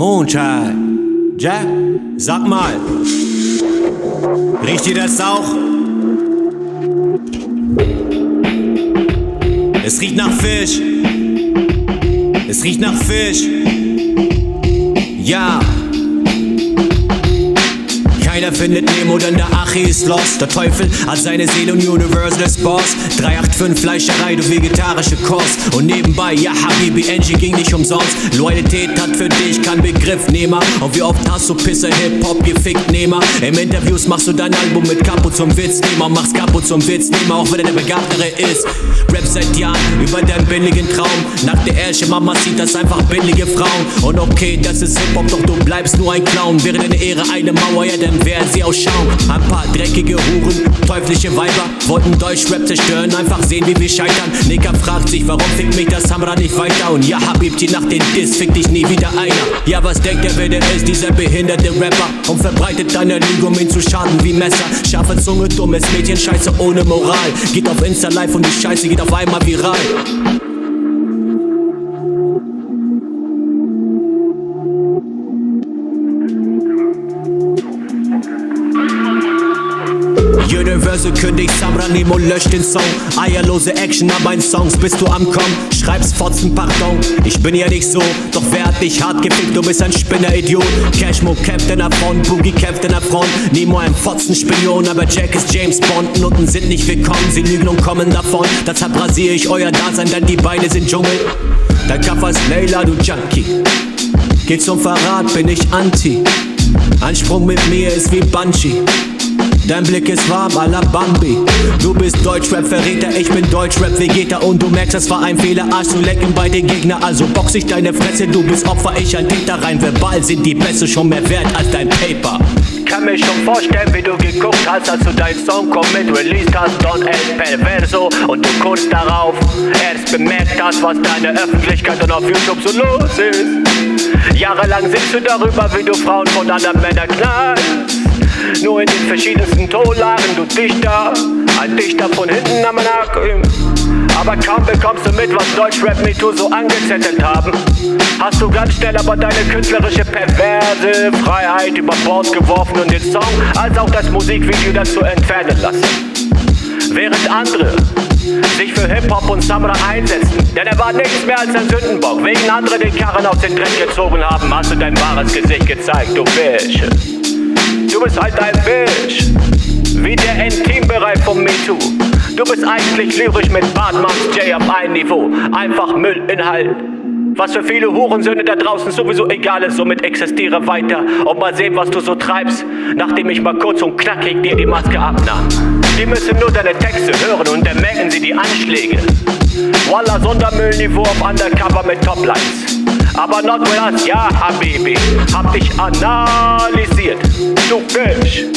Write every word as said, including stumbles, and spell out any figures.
Mondschein. Jack, sag mal, riecht ihr das auch? Es riecht nach Fisch. Es riecht nach Fisch. Ja. Keiner findet Nemo, denn der Achi ist lost. Der Teufel hat seine Seele und Universal ist Boss. drei acht fünf Fleischerei, du vegetarische Kost. Und nebenbei, ja Habibi, Angie ging nicht umsonst. Loyalität hat für dich kein Begriffnehmer. Und wie oft hast du Pisse, Hip-Hop gefickt, Nehmer? Im Interviews machst du dein Album mit Capo zum Witznehmer. Machst Capo zum Witznehmer, auch wenn er der Begabtere ist. Rap seit Jahren über deinen billigen Traum. Nach der Ärsche, Mama sieht das einfach billige Frauen. Und okay, das ist Hip-Hop, doch du bleibst nur ein Clown. Wäre deine Ehre eine Mauer, ja dann werden sie ausschauen. Ein paar dreckige Huren, teuflische Weiber wollten Deutschrap zerstören, einfach sehen wie wir scheitern. Nigga fragt sich, warum fickt mich das Samra nicht weiter? Und ja Habibti, nach den Diss fickt dich nie wieder einer. Ja, was denkt er, wer der ist, dieser behinderte Rapper? Und verbreitet deine Lüge, um ihn zu schaden wie Messer. Scharfe Zunge, dummes Mädchen, Scheiße ohne Moral. Geht auf Insta live und die Scheiße geht auf einmal viral. Universal kündigt, Samra Nemo löscht den Song. Eierlose Action, aber in Songs bist du am Kommen. Schreibst Fotzen, pardon, ich bin ja nicht so. Doch wer hat dich hart gefickt, du bist ein Spinner-Idiot. Cashmo kämpft in der Front, Boogie kämpft in der Front. Nemo ein Fotzen-Spion, aber Jack ist James Bond. Noten sind nicht willkommen, sie lügen und kommen davon. Deshalb rasiere ich euer Dasein, denn die Beine sind Dschungel. Dein Kaffer ist Layla, du Junkie. Geh zum Verrat, bin ich Anti. Ein Sprung mit mir ist wie Bungee. Dein Blick ist warm, à la Bambi. Du bist Deutschrap-Verräter, ich bin Deutschrap-Vegeter. Und du merkst, das war ein Fehler, Arsch zu lecken bei den Gegner. Also box ich deine Fresse, du bist Opfer, ich ein Täter. Rein verbal sind die Pässe schon mehr wert als dein Paper. Kann mir schon vorstellen, wie du geguckt hast, als du dein Song mit released hast, Don El Perverso. Und du kurz darauf erst bemerkt hast, was deine Öffentlichkeit und auf YouTube so los ist. Jahrelang singst du darüber, wie du Frauen von anderen Männern knallst. Nur in den verschiedensten Tonlagen, du Dichter, ein Dichter von hinten am Nacken. Aber kaum bekommst du mit, was Deutschrap MeToo so angezettelt haben, hast du ganz schnell aber deine künstlerische perverse Freiheit über Bord geworfen und den Song als auch das Musikvideo dazu entfernen lassen. Während andere sich für Hip-Hop und Samra einsetzen, denn er war nichts mehr als ein Sündenbock. Wegen andere den Karren aus den Dreck gezogen haben, hast du dein wahres Gesicht gezeigt, du Fisch. Du bist halt ein Fisch, wie der Intimbereich von MeToo. Du bist eigentlich lyrisch mit Bartmanns J auf ein Niveau, einfach Müllinhalt. Was für viele Hurensöhne da draußen sowieso egal ist, somit existiere weiter und mal sehen, was du so treibst, nachdem ich mal kurz und knackig dir die Maske abnahm. Die müssen nur deine Texte hören und dann merken sie die Anschläge. Walla, Sondermüllniveau auf Undercover mit Toplines. Aber not with us, ja Habibi, hab dich analysiert, du Fisch.